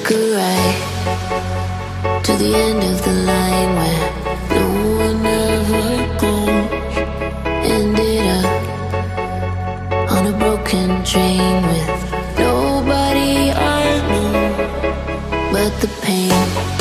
took a ride to the end of the line where no one ever goes. Ended up on a broken train with nobody I know, but the pain